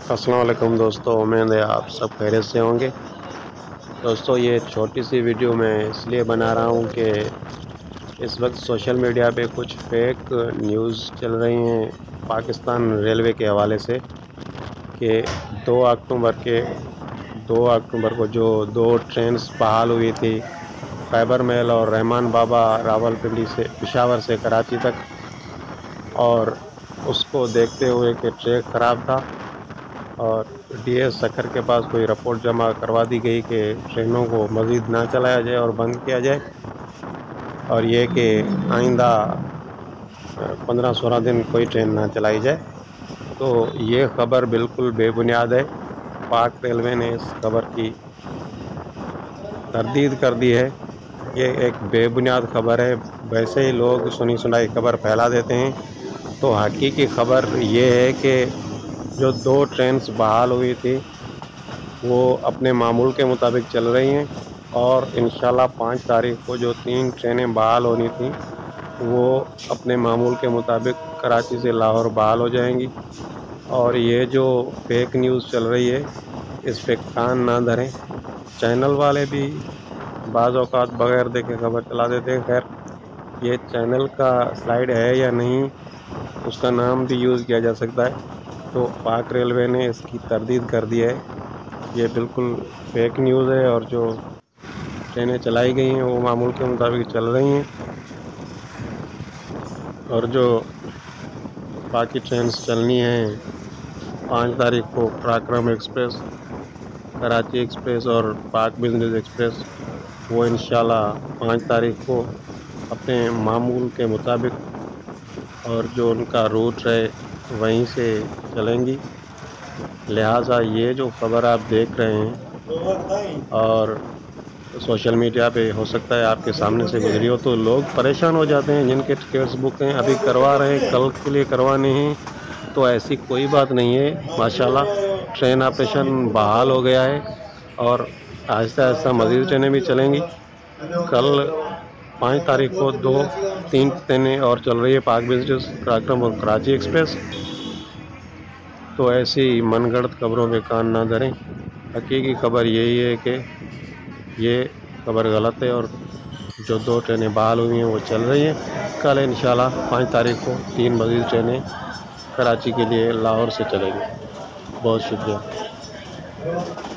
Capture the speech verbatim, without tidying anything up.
السلام علیکم دوستو، امید ہے آپ سب خیریت سے ہوں گے۔ دوستو یہ چھوٹی سی ویڈیو میں اس لیے بنا رہا ہوں کہ اس وقت سوشل میڈیا پہ کچھ فیک نیوز چل رہی ہیں پاکستان ریلوے کے حوالے سے کہ دو اکتوبر کے دو اکتوبر کو جو دو ٹرینز بحال ہوئی تھی خیبر میل اور رحمان بابا راول پنڈی سے پشاور سے کراچی تک، اور اس کو دیکھتے ہوئے کہ ٹریک خراب تھا اور ڈی ایس سکھر کے پاس کوئی رپورٹ جمع کروا دی گئی کہ ٹرینوں کو مزید نہ چلایا جائے اور بند کیا جائے، اور یہ کہ آئندہ پندرہ سولہ دن کوئی ٹرین نہ چلائی جائے۔ تو یہ خبر بالکل بے بنیاد ہے۔ پاک ریلوے نے اس خبر کی تردید کر دی ہے۔ یہ ایک بے بنیاد خبر ہے، ویسے ہی لوگ سنی سنائی خبر پھیلا دیتے ہیں۔ تو حقیقی خبر یہ ہے کہ جو دو ٹرینز بحال ہوئی تھی وہ اپنے معمول کے مطابق چل رہی ہیں، اور انشاءاللہ پانچ تاریخ کو جو تین ٹرینیں بحال ہونی تھیں وہ اپنے معمول کے مطابق کراچی سے لاہور بحال ہو جائیں گی۔ اور یہ جو فیک نیوز چل رہی ہے اس پہ کان نہ دھریں۔ چینل والے بھی بعض اوقات بغیر دیکھے خبر چلا دیتے ہیں۔ خیر، یہ چینل کا سلائیڈ ہے یا نہیں، اس کا نام بھی یوز کیا جا سکتا ہے۔ تو پاک ریلوے نے اس کی تردید کر دی ہے، یہ بالکل فیک نیوز ہے، اور جو ٹرینیں چلائی گئی ہیں وہ معمول کے مطابق چل رہی ہیں، اور جو باقی ٹرینز چلنی ہیں پانچ تاریخ کو پراکرم ایکسپریس، کراچی ایکسپریس اور پاک بزنس ایکسپریس، وہ انشاءاللہ پانچ تاریخ کو اپنے معمول کے مطابق اور جو ان کا روٹ ہے وہیں سے چلیں گی۔ لہٰذا یہ جو خبر آپ دیکھ رہے ہیں اور سوشل میڈیا پہ ہو سکتا ہے آپ کے سامنے سے گزری ہو، تو لوگ پریشان ہو جاتے ہیں جن کے ٹکٹس بک ہیں، ابھی کروا رہے ہیں، کل کے لیے کروانے ہیں۔ تو ایسی کوئی بات نہیں ہے، ماشاءاللہ ٹرین آپریشن بحال ہو گیا ہے، اور آہستہ آہستہ مزید ٹرینیں بھی چلیں گی۔ کل پانچ تاریخ کو دو تین ٹرینیں اور چل رہی ہے، پاک بزنس، پراکرم اور کراچی ایکسپریس۔ تو ایسی من گھڑت خبروں پہ کان نہ دھریں۔ حقیقی خبر یہی ہے کہ یہ خبر غلط ہے، اور جو دو ٹرینیں بحال ہوئی ہیں وہ چل رہی ہیں۔ کل انشاءاللہ پانچ تاریخ کو تین مزید ٹرینیں کراچی کے لیے لاہور سے چلیں گی۔ بہت شکریہ۔